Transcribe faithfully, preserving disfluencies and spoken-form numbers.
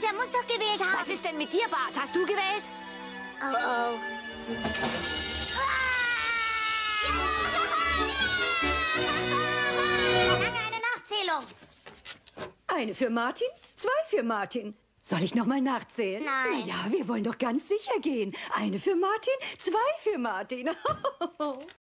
Der muss doch gewählt haben. Was ist denn mit dir, Bart? Hast du gewählt? Oh, oh. Lange eine Nachzählung. Eine für Martin, zwei für Martin. Soll ich noch mal nachzählen? Nein. Na ja, wir wollen doch ganz sicher gehen. Eine für Martin, zwei für Martin.